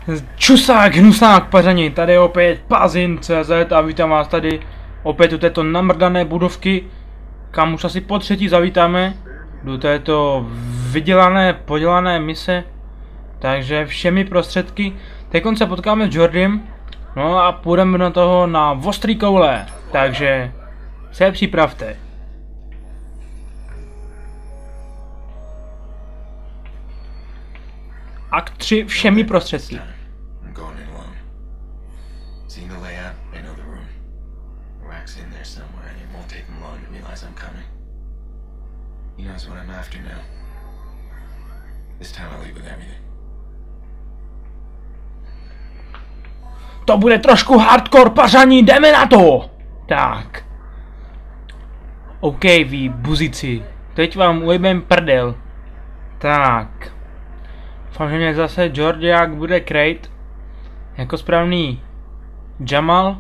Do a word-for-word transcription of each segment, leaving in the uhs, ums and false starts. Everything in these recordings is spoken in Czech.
Čusák, hnusák, pařani, tady je opět Pazin tečka cé zet a vítám vás tady opět u této namrdané budovky, kam už asi po třetí zavítáme, do této vydělané, podělané mise, takže všemi prostředky. Teď se potkáme s Jordym, no a půjdeme do toho na ostrý koule, takže se připravte. Akt tři všemi prostředky. To bude trošku hardcore, pařaní, jdeme na to! Tak. OK, vy buzici, teď vám ujebem prdel. Tak. Doufám, že mě zase Jordiak bude krejt jako správný Jamal.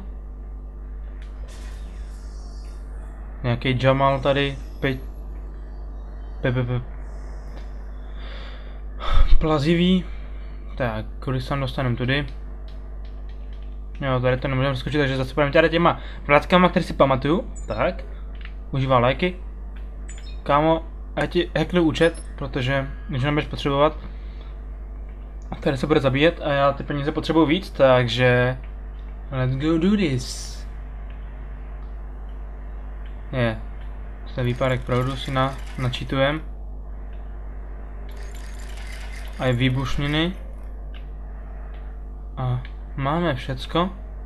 Nějaký Jamal tady, pe... Pe, pe, pe. Plazivý. Tak, kudy se tam dostaneme tudy. Jo, tady to nemůžeme skočit, takže zase půjdeme tady těma vratkama, které si pamatuju. Tak, užívá lajky. Kámo, já ti hacknu účet, protože když nebudeš potřebovat, tady se bude zabíjet a já ty peníze potřebuji víc, takže let's go do this. Je, zde výpadek proudu si na, načítujem. A je výbušniny. A máme všecko.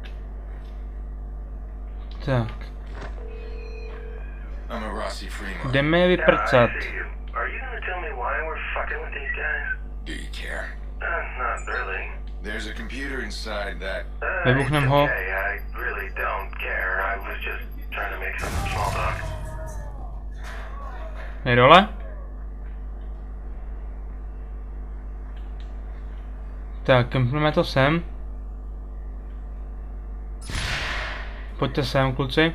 Tak. Jdeme je vyprcat. Vybuchnem ho. Je dole? Tak, kempneme to sem. Pojďte sem, kluci.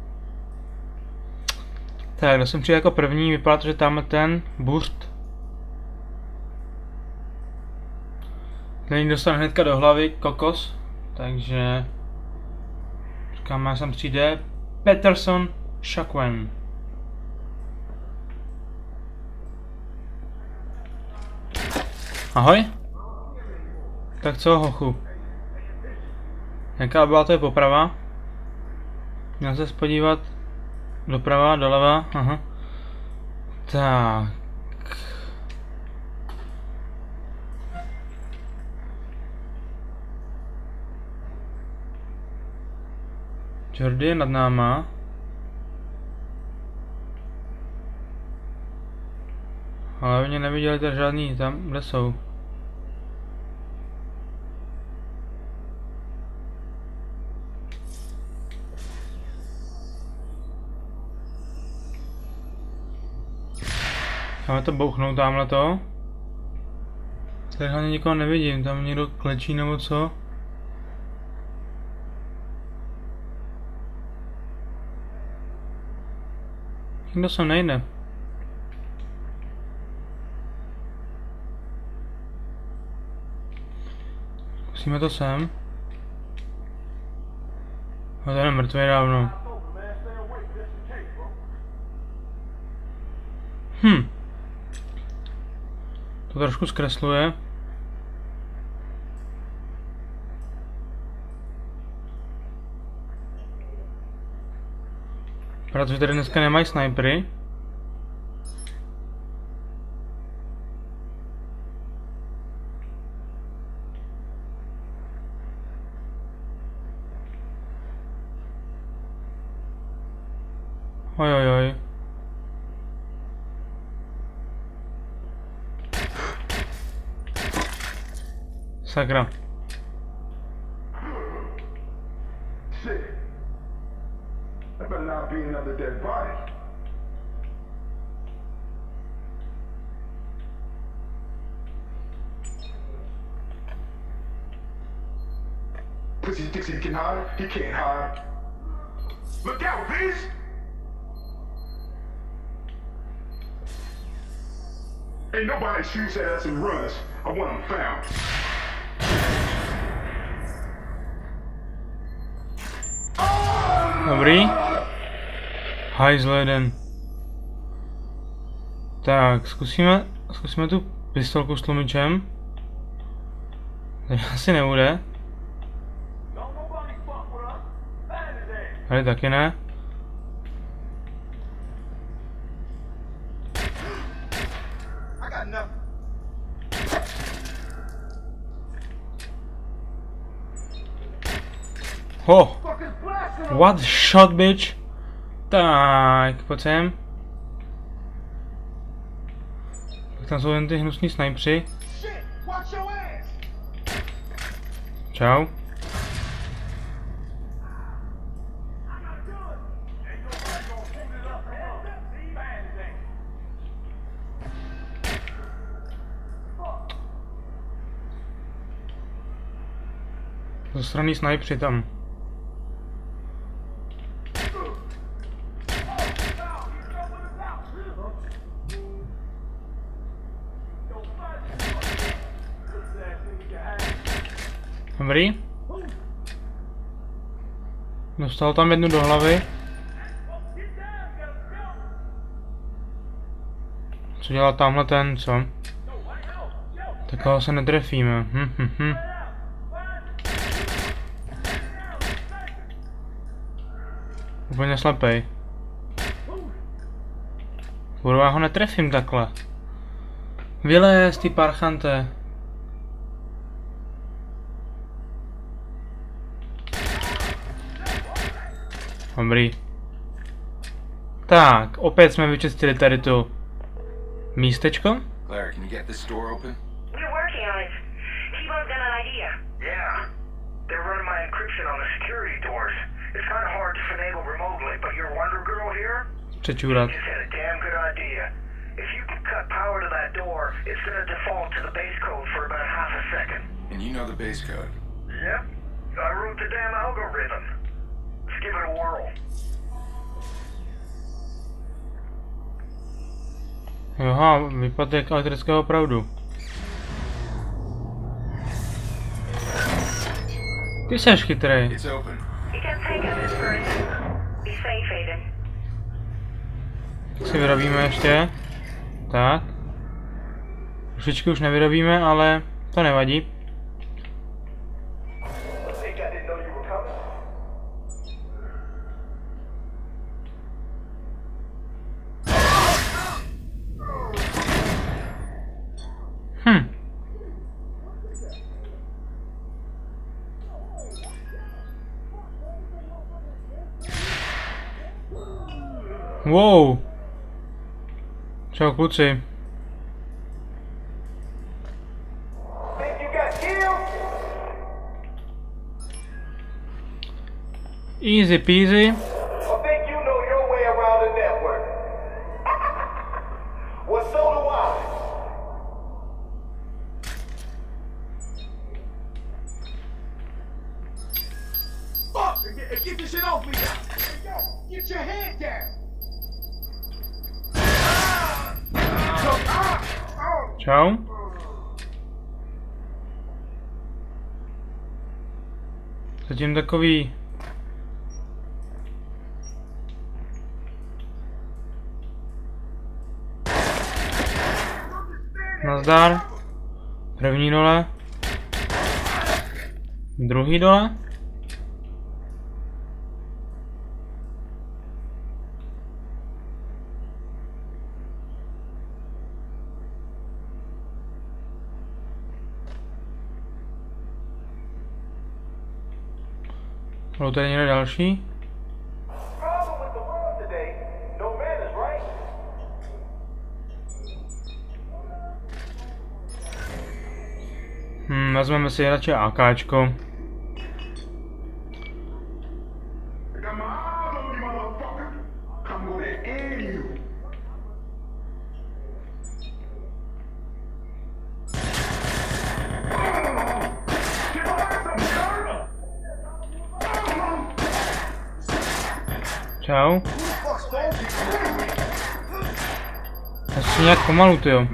Tak, kdo jsem přijel jako první, vypadá to, že tam je ten burst. Ten dostane hnedka do hlavy, kokos. Takže... Říkám, já sem přijde Peterson Shakwen. Ahoj. Tak co, hochu? Jaká byla to je poprava? Měl se podívat doprava, doleva, aha. Tak. Jordy je nad náma. Ale oni neviděli tady žádný, tam kde jsou. Máme to bouchnout tamhle to. Tady hlavně nikoho nevidím, tam někdo klečí nebo co. Nikdo sem nejde. Musíme to sem. A to je mrtvý dávno. Hm. To trošku zkresluje. Protože tady dneska nemají snipery. Oj, oj, oj. Sakra. That better not be another dead body. Pussy thinks he can hide, he can't hide. Look out, please! Ain't nobody shoots at us and runs. I want them found. Dobrý. Hajzl jeden. Tak, zkusíme, zkusíme tu pistolku s tlumičem. Tady asi nebude. Tady taky ne. Ho! What shot, bitch? Tak, pojď sem. Tak tam jsou jen ty hnusní snajpři. Čau. Zasraný snajpři tam. Dobrý. Dostal tam jednu do hlavy. Co dělá tamhle ten, co? Takového se netrefíme. Hm, hm, hm. Úplně slepej. Kurva, já ho netrefím takhle. Vylez, ty parchante. Dobrý. Tak, opět jsme vyčistili tady tu místečko. Claire, can you get this door open? We're working on it. T-Bone's got an idea. Yeah. They're running my encryption on the security doors. It's kind of hard to finagle remotely, but your Wonder Girl here Přečůrat. just had a damn good idea. If you could cut power to that door, it's gonna default to the base code for about half a second. And you know the base code. Yep. I wrote the damn algorithm. Let's give it a whirl. Aha, výpadek elektrického proudu. Ty seš chytrej. It's open. You can take us this person. Be safe, Aiden. Tak si vyrobíme ještě. Tak. Trošičku už nevyrobíme, ale to nevadí. Think I didn't know you were coming? Hm. Wow. Čau kluci. Think you got killed? Easy peasy. I think you know your way around the network. Well, so do I. Fuck! Get, get this shit off me now! Get your head down! Čau. Zatím takový nazdar. První dole. Druhý dole. Bylo tady někde další? Problem with the world today, no man is right. Hmm, vezmeme si radši AKčko. I got my eyes on you, motherfucker. I'm gonna end you. Get away from me, girl! Čau. Asi nějak pomalu, tyjo.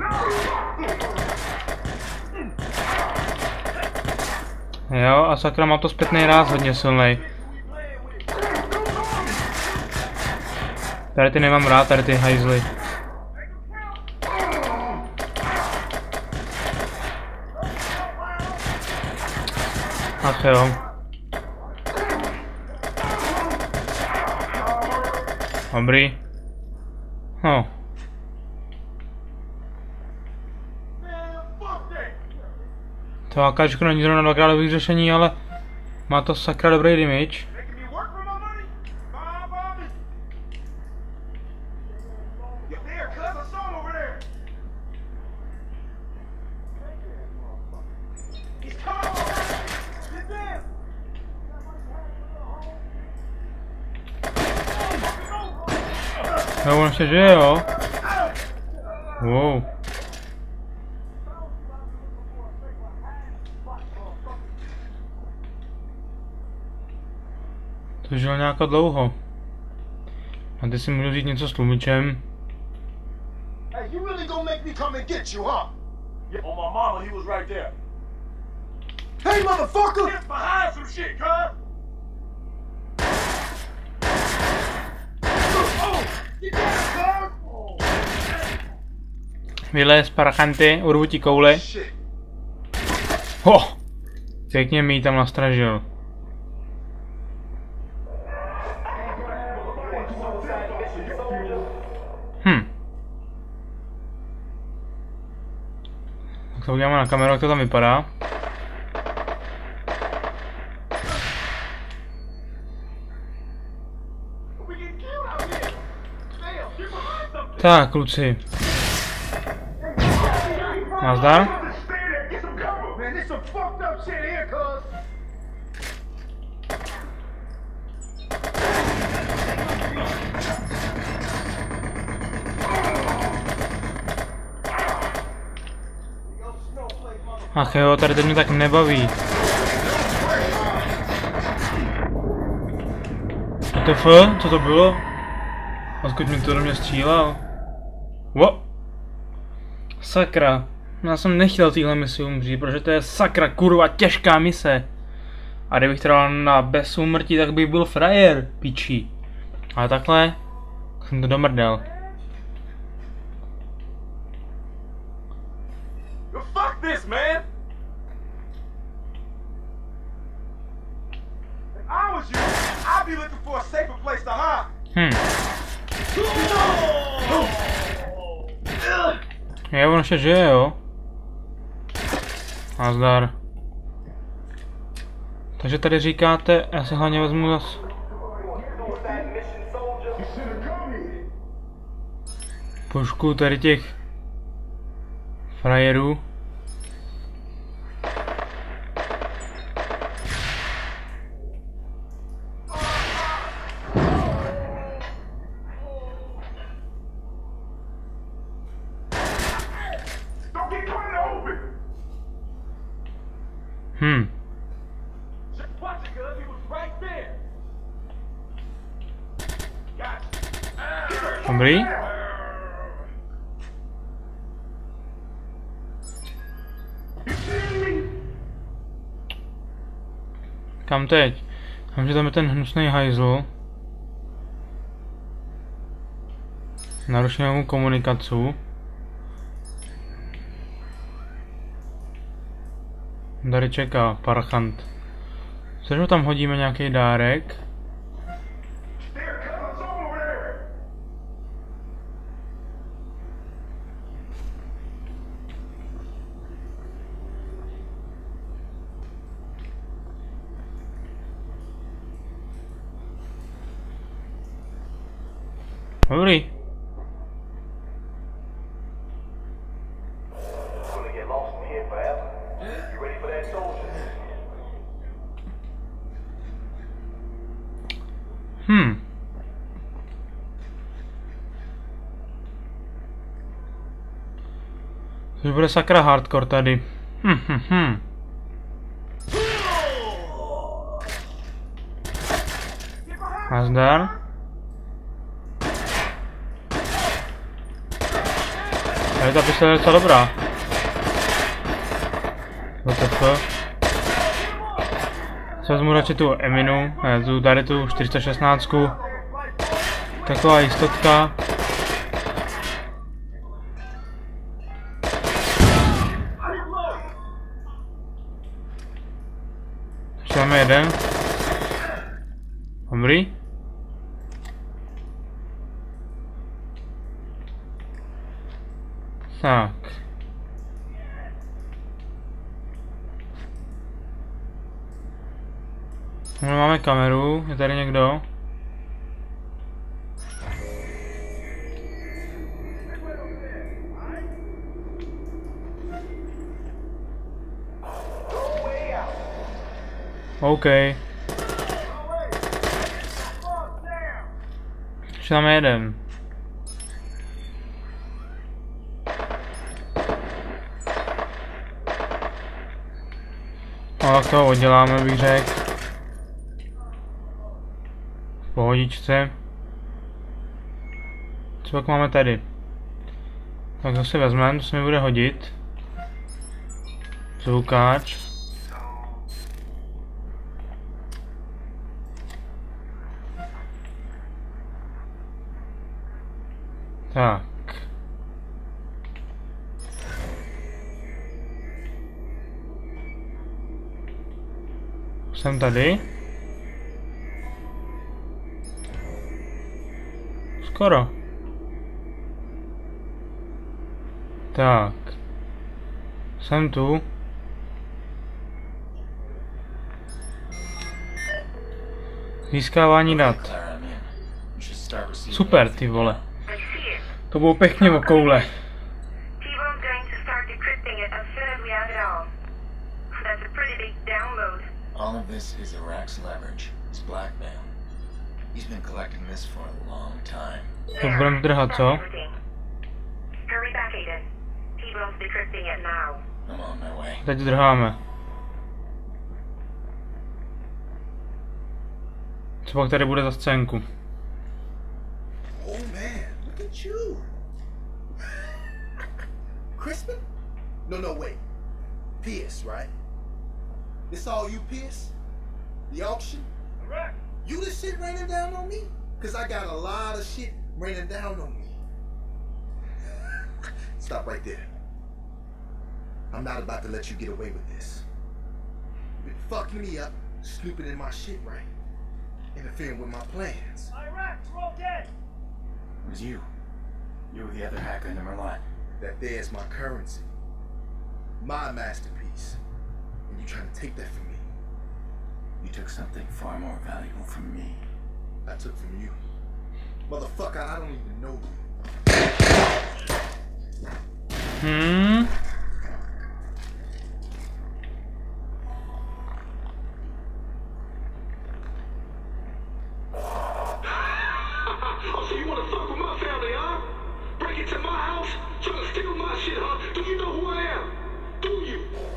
Jo, a sakra má to zpětný ráz hodně silnej. Tady ty nemám rád, tady ty hajzly. Ach jo. Dobrý. No. To akáčko není zrovna dvakrát dobrý řešení, ale má to sakra dobrý damage. No, on ještě žije, jo? Wow. To žil nějaká dlouho. A ty si můžu říct něco s tlumičem. Hey, you really gonna make me come and get you, huh? Yeah, on my mama, he was right there. Hey, motherfucker! Get behind some shit, huh? Vylez, parachanty, urvu ti koule. Ho! Pěkně mi ji tam nastražil. Hm. Tak to uděláme na kameru, jak to tam vypadá. Tak, kluci. Nazdar. Ach jo, tady teď mě tak nebaví. A to F? Co to bylo? Odkud mi to do mě střílel? Wo! Sakra. Já jsem nechtěl týhle misi umřít, protože to je sakra kurva těžká mise. A kdybych teda na bez úmrtí, tak bych byl frajer, pičí. Ale takhle jsem to domrdal. Fuck this, man! If I was you, I'd be looking for a safer place to hide. Hm. Je, on ještě žije, jo? Nazdar. Takže tady říkáte, já si hlavně vezmu zas pušku tady těch frajerů. Hmm. Dobrý. Kam teď? Kam, že tam je ten hnusný hajzl. Narušíme mu komunikaci. Tady čeká parchant. Což mu tam hodíme nějaký dárek. Dobrý. Hmm. To bude sakra hardcore tady. Hm, hm, hm. Nazdar. Tady ta pistole je docela dobrá. W T F. Se vezmu radši tu Eminu, tu tady tu čtyři sta šestnáct. taková jistotka. Ještě máme jeden. Dobrý. Tak. No, máme kameru, je tady někdo? OK. Ještě tam je jeden. No tak toho odděláme, bych řekl. V pohodičce. Co pak máme tady? Tak to si vezmeme, to se mi bude hodit. Zvukáč. Tak. Jsem tady. Skoro. Tak. Jsem tu. Získávání dat. Super, ty vole. To bylo pěkně o koule. T-Bone's going to start decrypting it as soon as we have it all. That's a pretty big download. All of this is Iraq's leverage. It's blackmail. He's been collecting this for a long time. To budeme drhat, co? Hurry back, Aiden. T-Bone's decrypting it now. I'm on my way. Teď drháme. Co pak tady bude za scénku? Oh man, look at you. Crispin? No, no, wait. Pierce, right? This all you, Pierce? The auction? Correct. You the shit raining down on me? Cause I got a lot of shit raining down on me. Stop right there. I'm not about to let you get away with this. You've been fucking me up, snooping in my shit, right? Interfering with my plans. Iraq, we're all dead. It was you. You were the other hacker in the Merlot. That there's my currency. My masterpiece. And you trying to take that from me. You took something far more valuable from me. I took from you. Motherfucker, I don't even know you. Hmm. Oh, so you wanna fuck with my family, huh? Break into my house, trying to steal my shit, huh? Do you know who I am? Do you?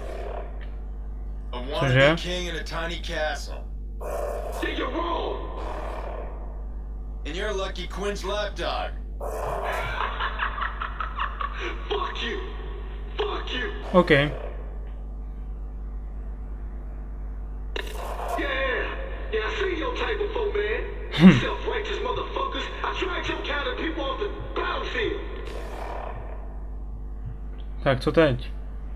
A wannabe king in a tiny castle. Then you're wrong. And you're lucky Quinn's lapdog. Fuck you. Fuck you. OK. Yeah, yeah, I see your type before, man. Self-righteous motherfuckers. I dragged your kind of people off the battlefield. Tak co teď?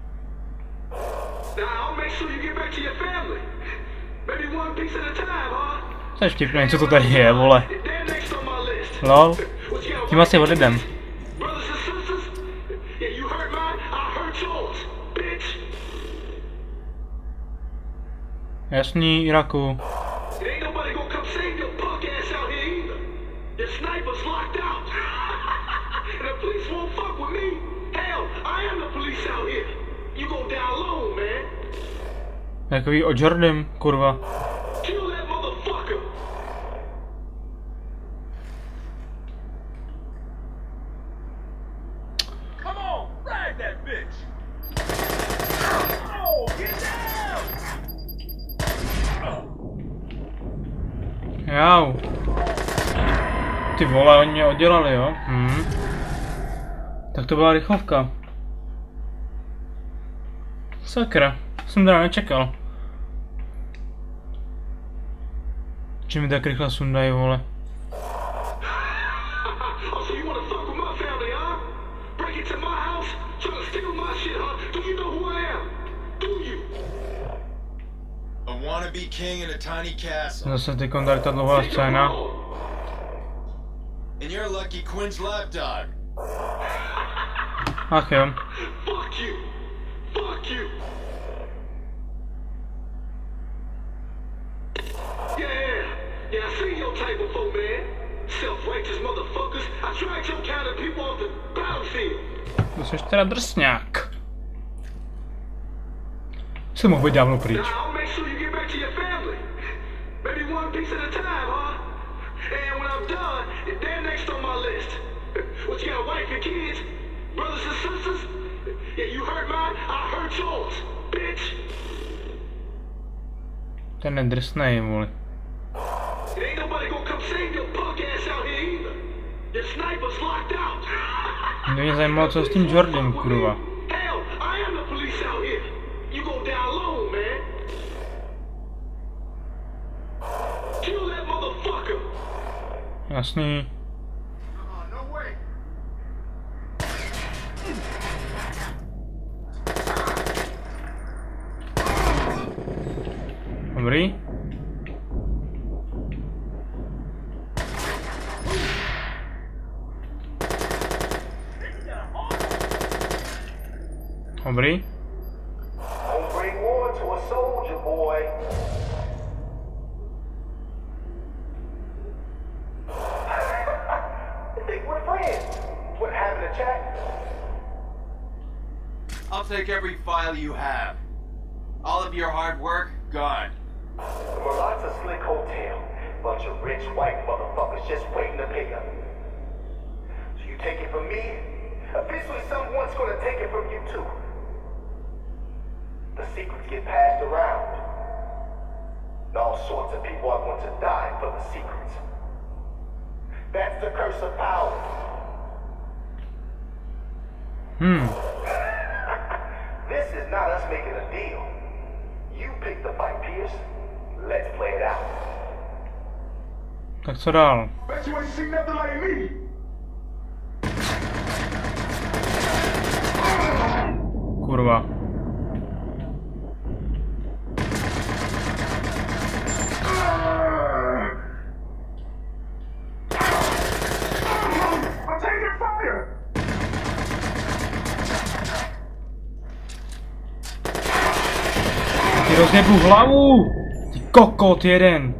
Now I'll make sure you get back to your family. Maybe one piece at a time, huh? To je vtipné, co to tady je, vole. They're next on my list. Lol. What you got Tím asi odjedem. brothers and sisters? Yeah, you hurt mine, I hurt yours, bitch. Jasný, Iraku. Ain't nobody gonna come save your punk ass out here either. Your sniper's locked out. And the police won't fuck with me. Hell, I am the police out here. You go down low, man. Takový o Jordan, kurva. Kill that motherfucker. Come on, ride that bitch. Oh, get down. Jau. Ty vole, oni mě oddělali, jo? Hm. Tak to byla rychlovka. Sakra, jsem teda nečekal. Že mi tak rychle sundají, vole. wannabe king in a tiny castle. Zase ty tady ta dlouhá scéna. And you're lucky Quinn's lapdog. Ach jo. Fuck you! Fuck you! Yeah, yeah, I seen your type before, man. Self-righteous motherfuckers. I dragged your kind of people off the battlefield. To jsi teda drsňák. Jsem mohl být dávno pryč. Now I'll make sure you get back to your family. Maybe one piece at a time, huh? And when I'm done, they're next on my list. What, you got a wife and kids? Brothers and sisters? Yeah, you hurt mine, I hurt yours, bitch. Ten nedrsnej, vole. Ain't nobody gonna come save your punk ass out here either. Your sniper's locked out. Mě zajímalo, co s tím Jordan, kurva. Hell, I am the police out here. You go down low, man. Kill that motherfucker. Jasný. No way. Dobrý. Dobrý. Don't bring war to a soldier, boy. I think we're friends. What, having a chat? I'll take every file you have. All of your hard work, gone. The Malata Slick Hotel. Bunch of rich white motherfuckers just waiting to pay up. So you take it from me? Eventually someone's gonna take it from you too. The secrets get passed around. And all sorts of people are going to die for the secrets. That's the curse of power. Hmm. This is not us making a deal. You pick the fight, Pierce. Let's play it out. Tak co dál? Bet you ain't seen nothing like me. Kurva. I'm taking fire. Ty rozjebu hlavu! Ty kokot jeden!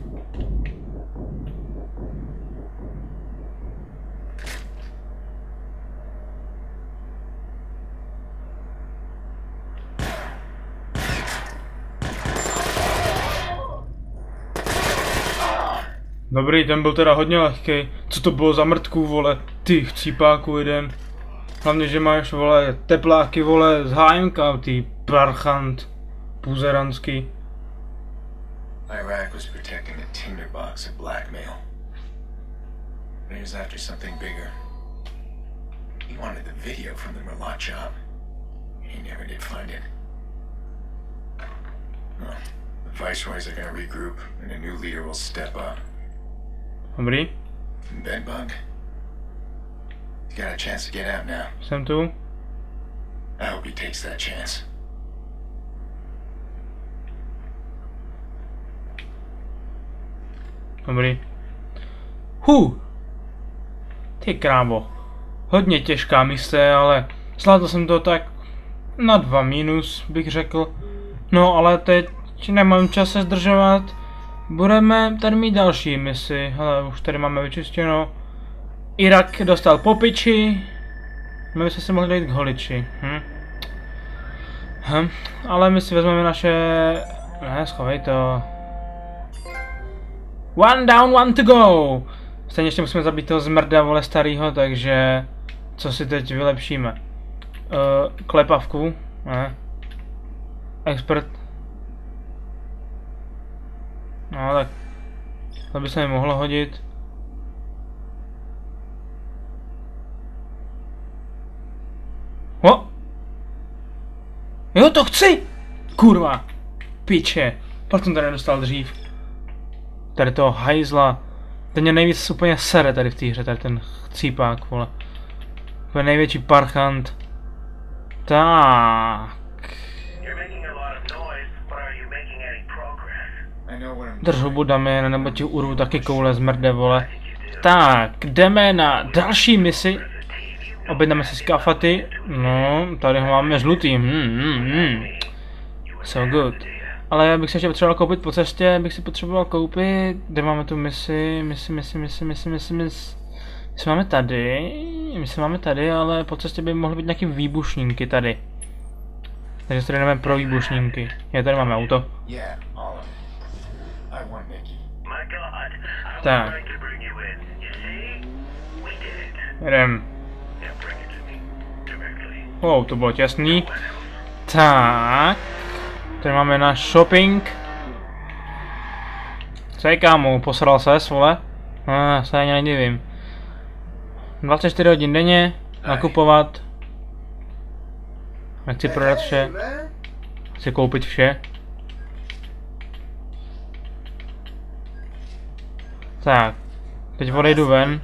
Dobrý, ten byl teda hodně lehký. Co to bylo za mrtku, vole? Ty chcípáku jeden. Hlavně, že máš, vole, tepláky, vole, z há emka, ty parchant. Puzeranský. Iraq was protecting a tinderbox of blackmail. But he was after something bigger. He wanted the video from the Merlot job. He never did find it. Well, the viceroys are gonna regroup, and a new leader will step up. Dobrý. Bedbug, you got a chance to get out now. Jsem tu. I hope he takes that chance. Dobrý. Hu! Ty krávo. Hodně těžká mise, ale zvládl jsem to tak na dva minus, bych řekl. No ale teď nemám čas se zdržovat. Budeme tady mít další misi. Hele, už tady máme vyčistěno. Irak dostal po piči. My bychom se mohli dát k holiči. Hm? Hm. Ale my si vezmeme naše... Ne, schovej to. One down, one to go! Stejně ještě musíme zabít toho zmrda, vole, starýho, takže... Co si teď vylepšíme? Uh, klepavku? Ne. Expert. No tak... To by se mi mohlo hodit. O! Jo, to chci! Kurva! Piče! Proč jsem tady nedostal dřív? Tady toho hajzla. Ten mě nejvíc úplně sere tady v té hře, tady ten chcípák, vole. To je největší parchant. Tak. You're making a lot of noise, but are you making any progress? I know what I'm Drž hubu, Damien, nebo ti urvu taky koule zmrde, vole. Tak, jdeme na další misi. Objednáme si skafaty. No, tady ho máme žlutý. Hmm, hmm, hmm. So good. Ale já bych se ještě potřeboval koupit po cestě, bych si potřeboval koupit, kde máme tu misi, misi, misi, misi, misi, misi, misi. My se máme tady, my se máme tady, ale po cestě by mohly být nějaký výbušníky tady. Takže se tady jdeme pro výbušníky. Je, tady máme auto. Yeah, all of it. I want Nikki. Tak. Jdem. Wow, to bylo těsný. Tak. Tady máme náš shopping. Co je, kámo, posral ses, vole? Ah, se ani nedivím. dvacet čtyři hodin denně, nakupovat. Nechci prodat vše. Chci koupit vše. Tak. Teď odejdu ven.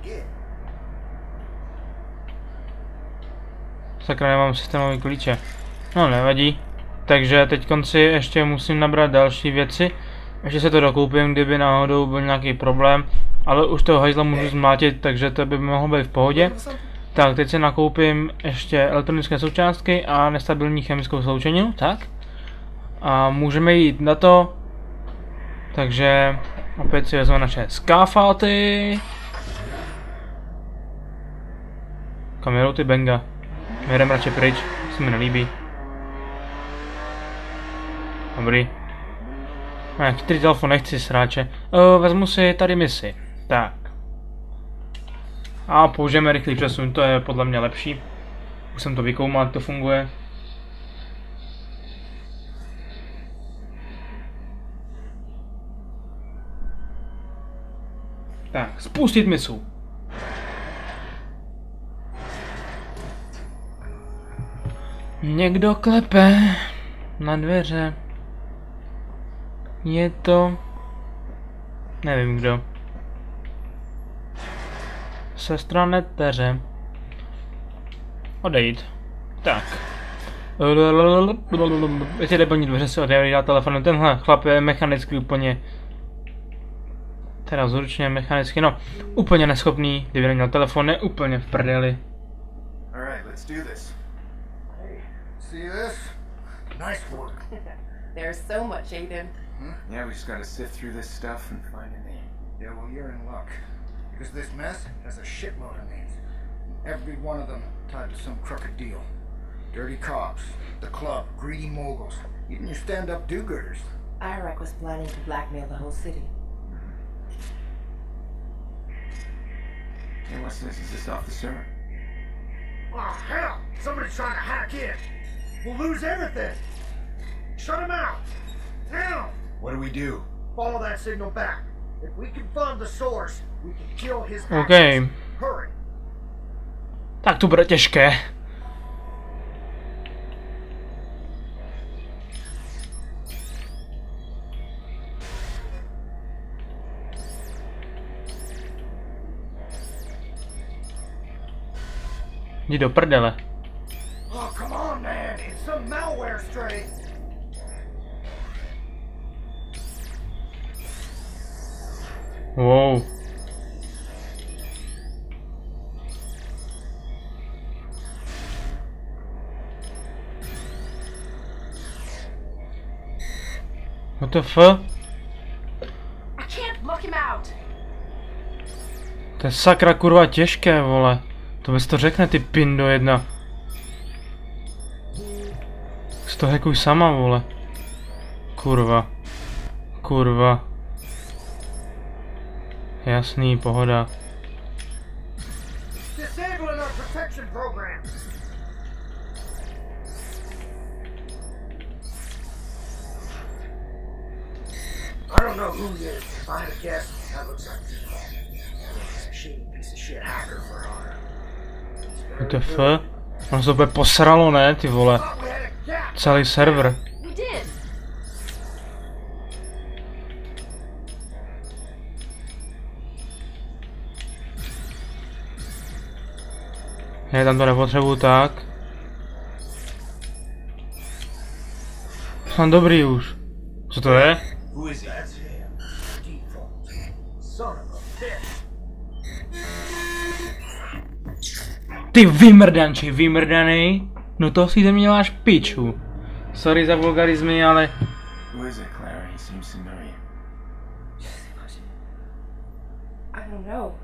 Sakra, nemám systémový klíče. No, nevadí. Takže teď konci ještě musím nabrat další věci. Ještě se to dokoupím, kdyby náhodou byl nějaký problém. Ale už toho hajzla můžu zmlátit, takže to by mohlo být v pohodě. Tak, teď si nakoupím ještě elektronické součástky a nestabilní chemickou sloučeninu, tak. A můžeme jít na to. Takže opět si vezmeme naše skáfáty. Kam jedou ty benga? Jdem radši pryč, se mi nelíbí. Dobrý. Ne, chytrý telefon nechci, sráče. O, vezmu si tady misi. Tak. A použijeme rychlý přesun, to je podle mě lepší. Už jsem to vykoumal, jak to funguje. Tak, spustit misu. Někdo klepe na dveře. Je to... Nevím kdo. Sestra neteře. Odejít. Tak. Jestli jde plnit dveře, se odejde telefonu. Tenhle chlap je mechanicky úplně... Teda zručně mechanicky, no. Úplně neschopný, kdyby neměl telefon, je úplně v prdeli. Alright, let's do this. Hey, see this? Nice work. There's so much, Aiden. Yeah, we just gotta sift through this stuff and find a name. Yeah, well, you're in luck. Because this mess has a shitload of names. Every one of them tied to some crooked deal. Dirty cops, the club, greedy moguls, even your stand-up do-gooders. Iraq was planning to blackmail the whole city. Hey, what's this? Is this off the server? Oh, hell! Somebody's trying to hack in. We'll lose everything. Shut him out. Now! What do we do? Follow that signal back. If we can find the source, we can kill his Okay. access. Hurry. Tak to bude těžké. Jdi do prdele. Oh, come on, man. It's some malware stray. Wow. What the fuck? I can't look him out. To je sakra kurva těžké, vole. To bys to řekne, ty pindo jedna. Si to hekuj sama, vole. Kurva. Kurva. Jasný, pohoda. Disabling our protection program. I don't know who he is. If I had a guess, that looks like a shady piece of shit hacker for honor. What the fuck? Ono se to bude posralo, ne, ty vole. Celý server. We did. Ne, tam to nepotřebuju tak. Jsem dobrý už. Co to je? Who is he? Ty vymrdanči, vymrdanej. No to si ze mě máš piču. Sorry za vulgarizmy, ale... Who is it, Clara? He seems to know you. I don't know.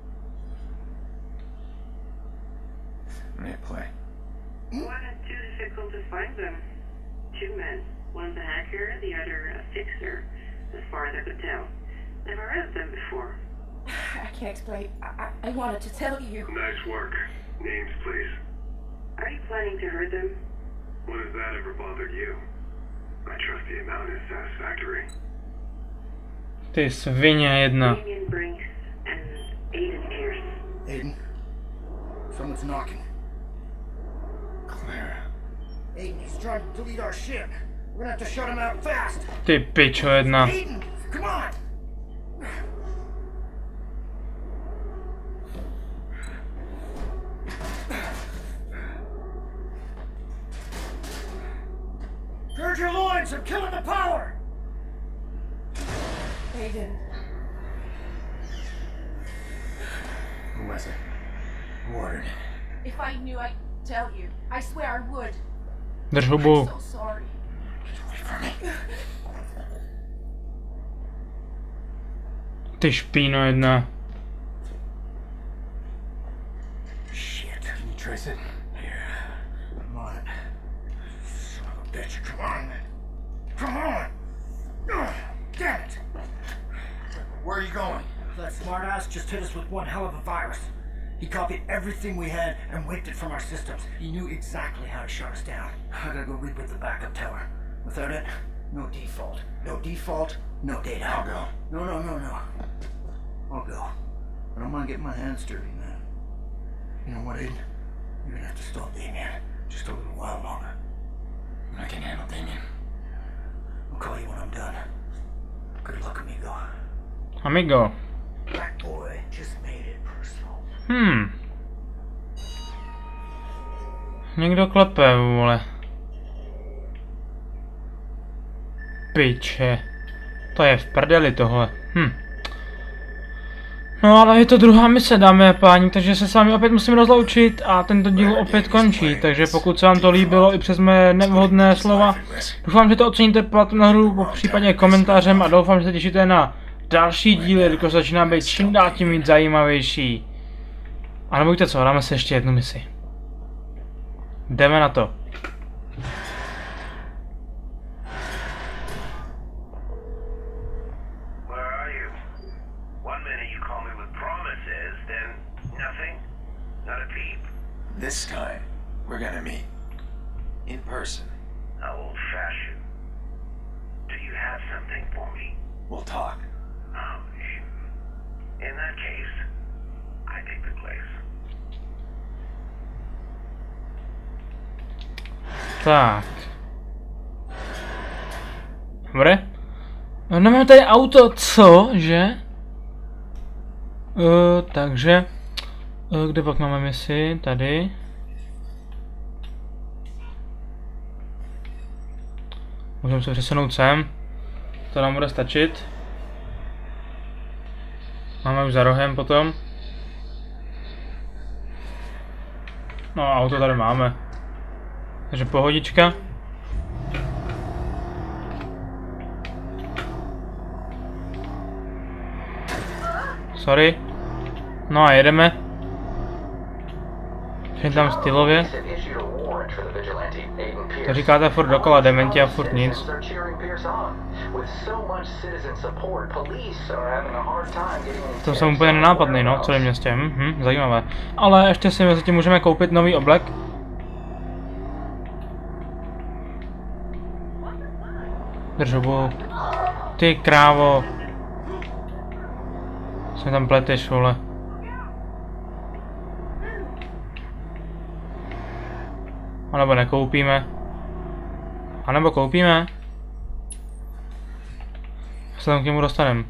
I'm gonna play. Wasn't too difficult to find them. Two men. One's a hacker, the other a fixer, as far as I could tell. Never heard of them before. I can't explain. I, I, I wanted to tell you. Nice work. Names, please. Are you planning to hurt them? When has that ever bothered you? I trust the amount is satisfactory. Ty svině jedna. Damien Brinks and Aiden Pierce. Aiden, someone's knocking. Clara. Aiden, he's trying to delete our ship. We're gonna have to shut him out fast. Ty pičo jedna. Aiden, come on! Gird your loins, I'm killing the power! Aiden. Who was it? Who ordered it? If I knew, I'd tell you. I swear I would. Drž hubu. I'm so sorry. Get away from me. Ty špíno jedna. Shit. Can you trace it? Yeah, I'm on it. Son of a bitch, come on! Come on! Ugh, damn it! Where are you going? That smartass just hit us with one hell of a virus. He copied everything we had and wiped it from our systems. He knew exactly how to shut us down. I gotta go reboot the backup tower. Without it, no default. No default, no data. I'll go. No, no, no, no. I'll go. I don't mind getting my hands dirty, man. You know what, Aiden? You're gonna have to stop Damien just a little while longer. I can handle Damien. I'll call you when I'm done. Good luck, amigo. Amigo. Black boy just made it personal. Hmm. Někdo klepe, vole. Piče. To je v prdeli tohle. Hm. No ale je to druhá mise, dámy a páni, takže se s vámi opět musím rozloučit a tento díl opět končí. Takže pokud se vám to líbilo i přes mé nevhodné slova, doufám, že to oceníte platem nahoru, po případně komentářem a doufám, že se těšíte na další díly, když začíná být čím dál tím víc zajímavější. A nebojte co, dáme se ještě jednu misi. Jdeme na to. This time, we're gonna meet. In person. How old-fashioned. Do you have something for me? We'll talk. Um, in that case, I take the place. Tak. Dobre. Nemáme tady auto, co, že? Uh, takže... Uh, kde pak máme misi? Tady. Můžeme se přesunout sem. To nám bude stačit. Máme už za rohem potom. No auto tady máme. Takže pohodička. Sorry. No a jedeme. Všechny tam stylově. To říkáte furt dokola, dementi a furt nic. To jsem úplně nenápadný, no, v celém městě, hm, hm, zajímavé. Ale ještě si mezi tím můžeme koupit nový oblek. Držobu. Ty krávo. Co tam pleteš, vole. A nebo nekoupíme. A nebo koupíme. Se tam k němu dostaneme.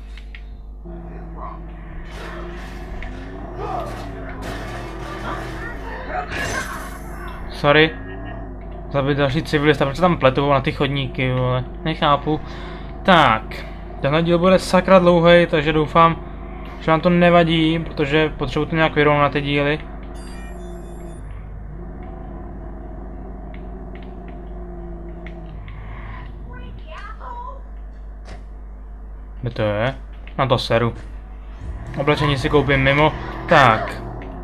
Sorry. Zabít další civilista, proč tam pletou na ty chodníky, vole. Nechápu. Tak. Tenhle díl bude sakra dlouhý, takže doufám, že vám to nevadí, protože potřebuji to nějak vyrovnat ty díly. Kde to je? Na to seru. Oblečení si koupím mimo. Tak.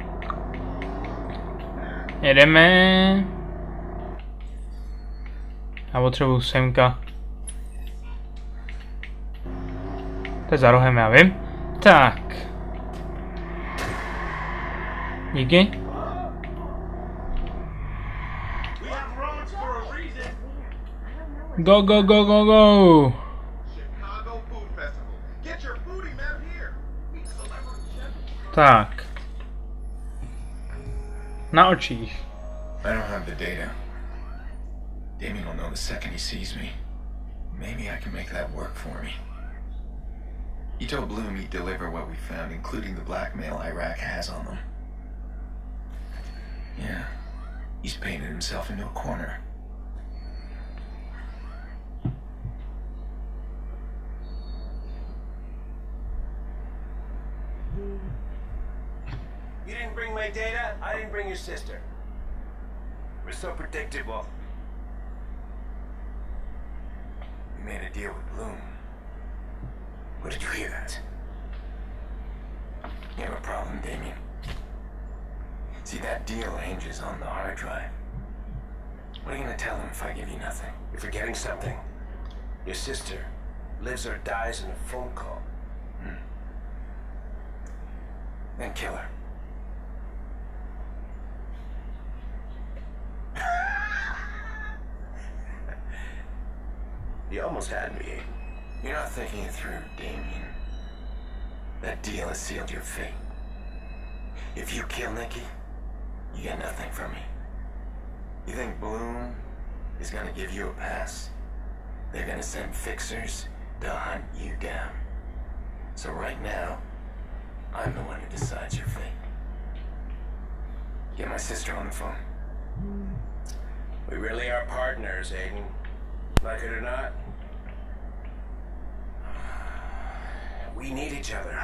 Jedeme. Já potřebuji semka. To je za rohem, já vím. Tak. Díky. Go, go, go, go, go. Tak. Na očích. I don't have the data. Damien will know the second he sees me. Maybe I can make that work for me. He told Bloom he'd deliver what we found, including the blackmail Iraq has on them. Yeah, he's painted himself into a corner. You didn't bring my data, I didn't bring your sister. We're so predictable. We made a deal with Bloom. Where did you hear that? You have a problem, Damien. See, that deal hinges on the hard drive. What are you gonna tell him if I give you nothing? You're forgetting something. Your sister lives or dies in a phone call. Hmm. Then kill her. You almost had me, Aiden. You're not thinking it through, Damien. That deal has sealed your fate. If you kill Nikki, you get nothing from me. You think Bloom is gonna give you a pass? They're gonna send fixers to hunt you down. So right now, I'm the one who decides your fate. Get my sister on the phone. We really are partners, Aiden. Like it or not. We need each other.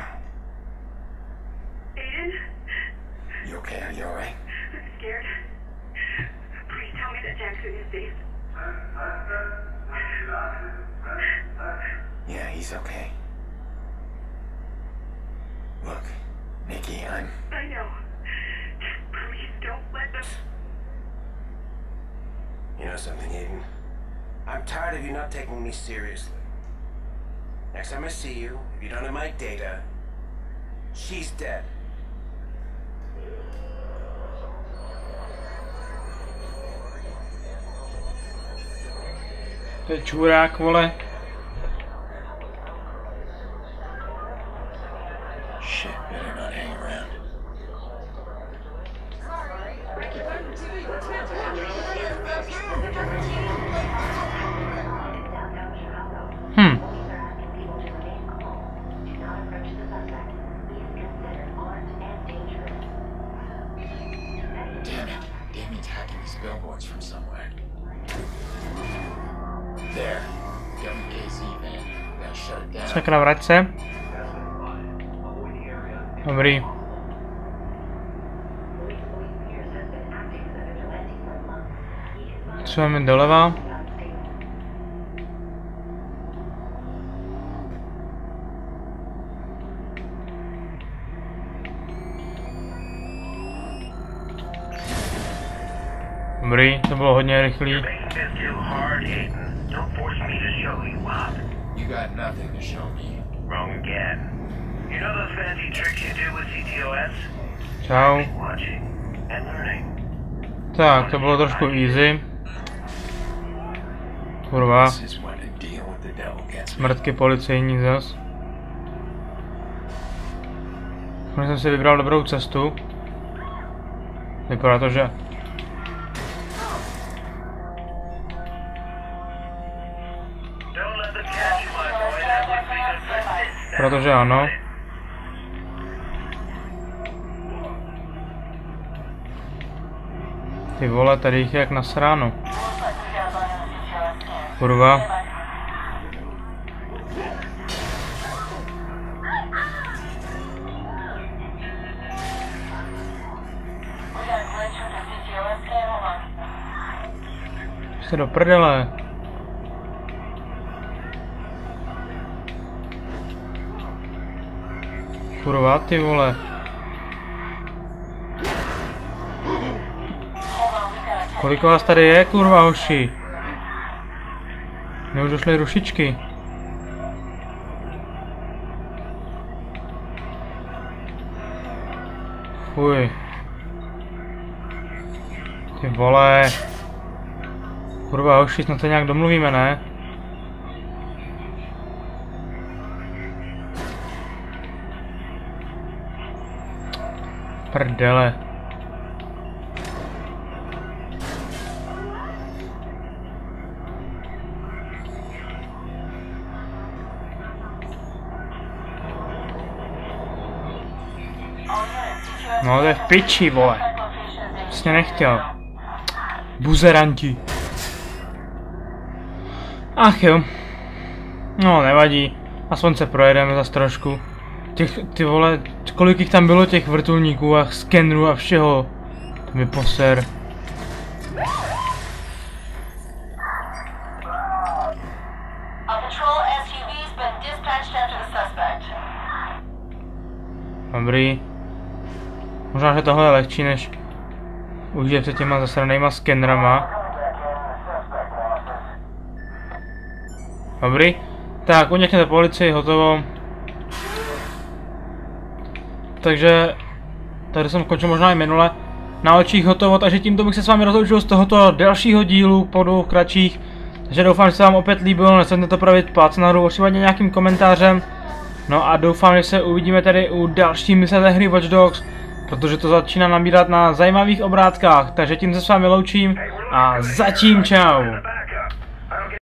Aiden? You okay? Are you alright? I'm scared. Please tell me that Jackson is safe. Yeah, he's okay. Look, Nikki, I'm... I know. Just please don't let them... You know something, Aiden? I'm tired of you not taking me seriously. Next time I see you, if you don't have my data, she's dead. To je čurák, vole. Shit, better not hang around. Hmm. Damn it. Damien's hacking these billboards from somewhere. There. W K Z van. Gotta shut it down. Sakra, vrať se. Dobrý. Co máme doleva? Dobrý, to bylo hodně rychlý. You got nothing to show me. Wrong again. You know those fancy tricks you do with C T O S? Čau. Watching and learning. Tak, to bylo trošku easy. Kurva. This is when the deal with the devil gets me. Smrtky policejní zas. Konec jsem si vybral dobrou cestu. Vypadá to, že... Protože ano. Ty vole, tady jich je jak na sránu. Běžte do prdele. Kurva, ty vole. Kolik vás tady je, kurva, hoši? Mně už došly rušičky. Fuj. Ty vole. Kurva, hoši, snad to nějak domluvíme, ne? Prdele. No to je v piči, vole. Prostě nechtěl. Buzeranti. Ach jo. No nevadí. Aspoň se projedeme zas trošku. Těch, ty vole, kolik jich tam bylo těch vrtulníků a skenrů a všeho. To mi poser. Dobrý. Možná, že tohle je lehčí, než ujíždět před těma zasranýma skenrama. Dobrý. Tak, unikněte policii, hotovo. Takže, tady jsem končil možná i minule. Na očích hotovo, takže tímto bych se s vámi rozloučil z tohoto dalšího dílu po dvou kratších. Takže doufám, že se vám opět líbilo, nesmíte to pravit palce nahoru, případně nějakým komentářem. No a doufám, že se uvidíme tady u další mise ze hry Watch Dogs, protože to začíná nabírat na zajímavých obrátkách, takže tím se s vámi loučím a zatím čau.